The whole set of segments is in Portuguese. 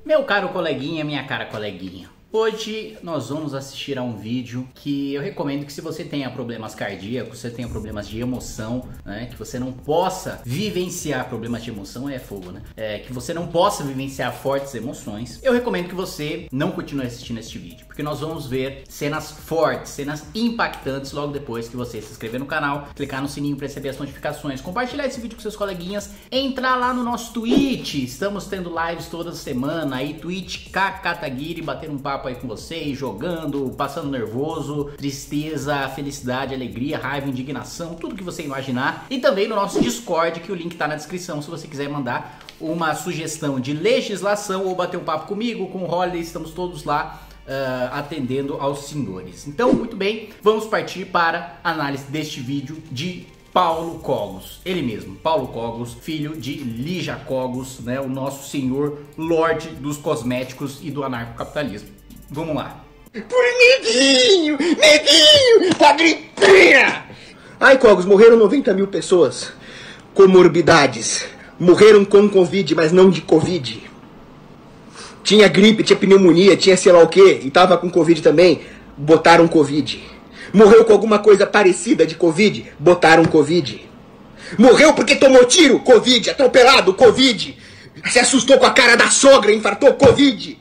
Meu caro coleguinha, minha cara coleguinha, hoje nós vamos assistir a um vídeo que eu recomendo que, se você tenha problemas cardíacos, você tenha problemas de emoção, né, que você não possa vivenciar problemas de emoção, é fogo, né, que você não possa vivenciar fortes emoções, eu recomendo que você não continue assistindo este vídeo, porque nós vamos ver cenas fortes, cenas impactantes logo depois que você se inscrever no canal, clicar no sininho para receber as notificações, compartilhar esse vídeo com seus coleguinhas, entrar lá no nosso Twitch, estamos tendo lives toda semana, aí Twitch Kataguiri, bater um papo aí com vocês, jogando, passando nervoso, tristeza, felicidade, alegria, raiva, indignação, tudo que você imaginar. E também no nosso Discord, que o link tá na descrição, se você quiser mandar uma sugestão de legislação ou bater um papo comigo, com o Holiday, estamos todos lá atendendo aos senhores. Então, muito bem, vamos partir para a análise deste vídeo de Paulo Cogos, ele mesmo, Paulo Cogos, filho de Lígia Cogos, né, o nosso senhor Lorde dos cosméticos e do anarcocapitalismo. Vamos lá. Por neguinho, da gripinha! Ai, Cogos, morreram 90 mil pessoas. Comorbidades. Morreram com Covid, mas não de Covid. Tinha gripe, tinha pneumonia, tinha sei lá o que, e tava com Covid também, botaram Covid. Morreu com alguma coisa parecida de Covid, botaram Covid. Morreu porque tomou tiro, Covid, atropelado, Covid. Se assustou com a cara da sogra, infartou, Covid.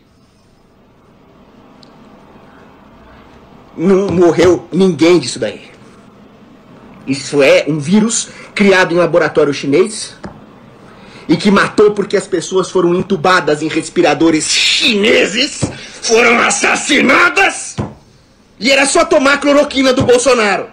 Não morreu ninguém disso daí. Isso é um vírus criado em laboratório chinês e que matou porque as pessoas foram entubadas em respiradores chineses, foram assassinadas e era só tomar cloroquina do Bolsonaro.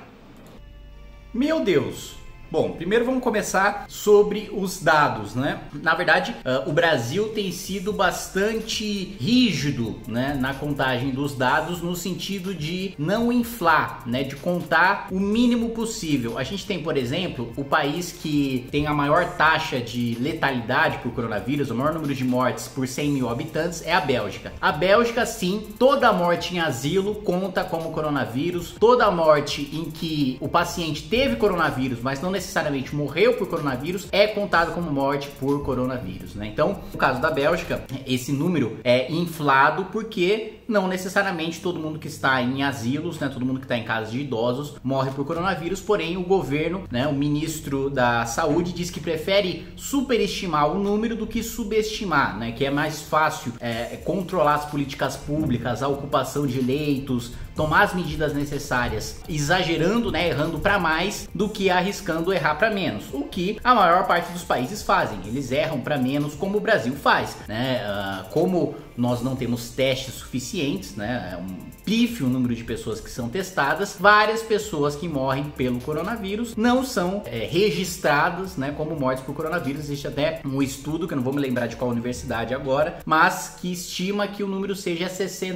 Meu Deus! Bom, primeiro vamos começar sobre os dados, né? Na verdade, o Brasil tem sido bastante rígido, né, na contagem dos dados, no sentido de não inflar, né, de contar o mínimo possível. A gente tem, por exemplo, o país que tem a maior taxa de letalidade por coronavírus, o maior número de mortes por 100 mil habitantes é a Bélgica. A Bélgica, sim, toda morte em asilo conta como coronavírus, toda morte em que o paciente teve coronavírus, mas não necessariamente morreu por coronavírus, é contado como morte por coronavírus, né? Então, no caso da Bélgica, esse número é inflado porque não necessariamente todo mundo que está em asilos, né, todo mundo que está em casas de idosos morre por coronavírus, porém o governo, né, o ministro da Saúde diz que prefere superestimar o número do que subestimar, né, que é mais fácil controlar as políticas públicas, a ocupação de leitos, tomar as medidas necessárias, exagerando, né, errando para mais, do que arriscando errar para menos, o que a maior parte dos países fazem, eles erram para menos, como o Brasil faz, né, como nós não temos testes suficientes, né, é um pífio número de pessoas que são testadas, várias pessoas que morrem pelo coronavírus não são registradas, né, como mortes por coronavírus. Existe até um estudo, que eu não vou me lembrar de qual universidade agora, mas que estima que o número seja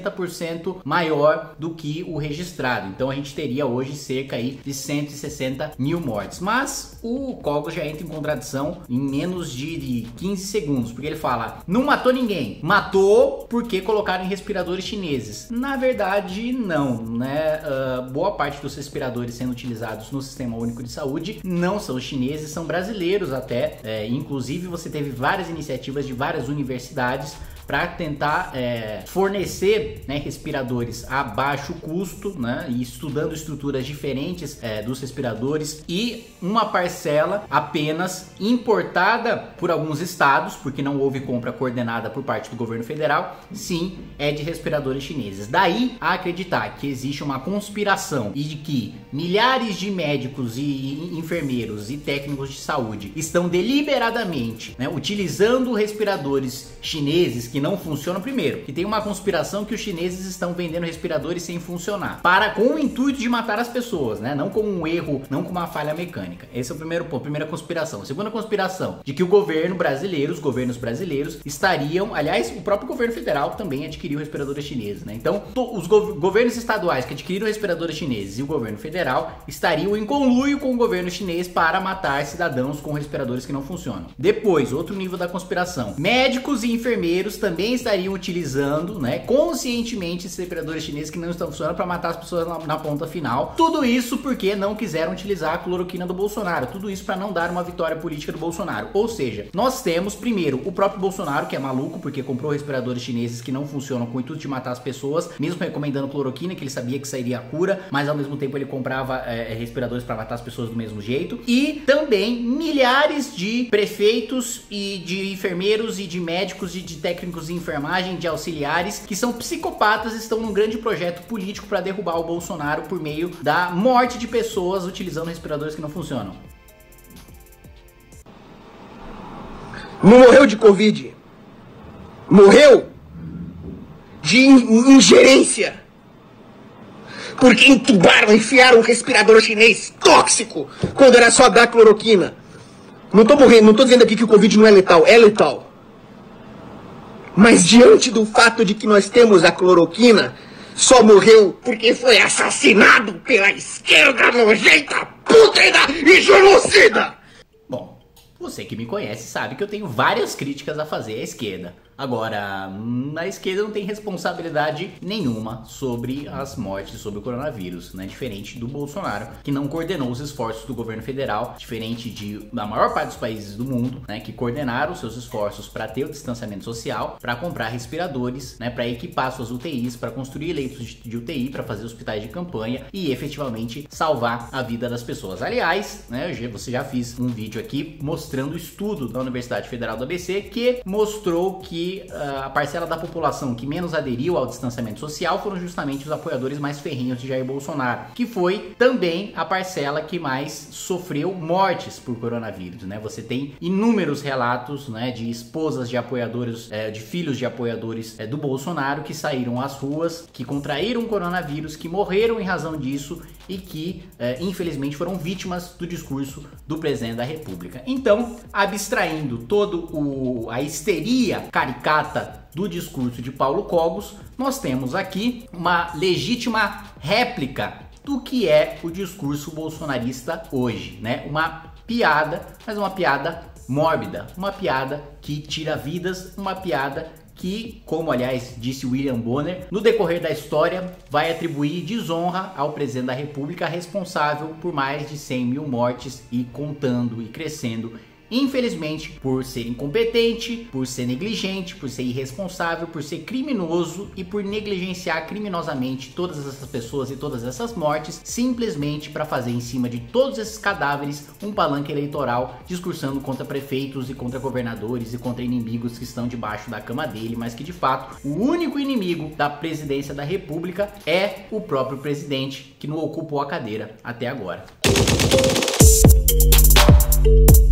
60% maior do que o registrado. Então a gente teria hoje cerca aí de 160 mil mortes. Mas o Cogos já entra em contradição em menos de 15 segundos, porque ele fala, não matou ninguém, matou porque colocaram em respiradores chineses. Na verdade, não, né? Boa parte dos respiradores sendo utilizados no Sistema Único de Saúde não são chineses, são brasileiros até. Inclusive, você teve várias iniciativas de várias universidades para tentar fornecer, né, respiradores a baixo custo, né, e estudando estruturas diferentes dos respiradores, e uma parcela apenas importada por alguns estados, porque não houve compra coordenada por parte do governo federal, sim, é de respiradores chineses. Daí a acreditar que existe uma conspiração e de que milhares de médicos e enfermeiros e técnicos de saúde estão deliberadamente, né, utilizando respiradores chineses que não funcionam. Primeiro, que tem uma conspiração que os chineses estão vendendo respiradores sem funcionar, com o intuito de matar as pessoas, né? Não com um erro, não com uma falha mecânica. Esse é o primeiro ponto, primeira conspiração. A segunda conspiração, de que os governos brasileiros estariam, aliás, o próprio governo federal também adquiriu respiradores chineses, né? Então, os governos estaduais que adquiriram respiradores chineses e o governo federal estariam em conluio com o governo chinês para matar cidadãos com respiradores que não funcionam. Depois, outro nível da conspiração, médicos e enfermeiros também estariam utilizando, né, conscientemente esses respiradores chineses que não estão funcionando para matar as pessoas na ponta final. Tudo isso porque não quiseram utilizar a cloroquina do Bolsonaro. Tudo isso para não dar uma vitória política do Bolsonaro. Ou seja, nós temos primeiro o próprio Bolsonaro, que é maluco porque comprou respiradores chineses que não funcionam com o intuito de matar as pessoas, mesmo recomendando cloroquina, que ele sabia que sairia a cura, mas ao mesmo tempo ele comprava respiradores para matar as pessoas do mesmo jeito. E também milhares de prefeitos e de enfermeiros e de médicos e de técnicos de enfermagem, de auxiliares, que são psicopatas, estão num grande projeto político para derrubar o Bolsonaro por meio da morte de pessoas utilizando respiradores que não funcionam. Não morreu de Covid. Morreu de ingerência. Porque entubaram, enfiaram um respirador chinês tóxico quando era só dar cloroquina. Não tô morrendo, não tô dizendo aqui que o Covid não é letal, é letal. Mas diante do fato de que nós temos a cloroquina, só morreu porque foi assassinado pela esquerda nojenta, pútrida e genocida. Bom, você que me conhece sabe que eu tenho várias críticas a fazer à esquerda. Agora, a esquerda não tem responsabilidade nenhuma sobre as mortes, sobre o coronavírus, né? Diferente do Bolsonaro, que não coordenou os esforços do governo federal, diferente da maior parte dos países do mundo, né? Que coordenaram seus esforços para ter o distanciamento social, para comprar respiradores, né? Para equipar suas UTIs, para construir leitos de UTI, para fazer hospitais de campanha e efetivamente salvar a vida das pessoas. Aliás, né? Você já fiz um vídeo aqui mostrando o estudo da Universidade Federal do ABC que mostrou que a parcela da população que menos aderiu ao distanciamento social foram justamente os apoiadores mais ferrenhos de Jair Bolsonaro, que foi também a parcela que mais sofreu mortes por coronavírus, né? Você tem inúmeros relatos, né, de esposas de apoiadores, de filhos de apoiadores do Bolsonaro que saíram às ruas, que contraíram coronavírus, que morreram em razão disso e que infelizmente foram vítimas do discurso do presidente da República. Então, abstraindo a histeria caricata do discurso de Paulo Cogos, nós temos aqui uma legítima réplica do que é o discurso bolsonarista hoje, né? Uma piada, mas uma piada mórbida, uma piada que tira vidas, uma piada que, como aliás disse William Bonner, no decorrer da história vai atribuir desonra ao presidente da República, responsável por mais de 100 mil mortes e contando e crescendo. Infelizmente, por ser incompetente, por ser negligente, por ser irresponsável, por ser criminoso e por negligenciar criminosamente todas essas pessoas e todas essas mortes, simplesmente para fazer em cima de todos esses cadáveres um palanque eleitoral, discursando contra prefeitos e contra governadores e contra inimigos que estão debaixo da cama dele, mas que de fato o único inimigo da presidência da República é o próprio presidente, que não ocupou a cadeira até agora.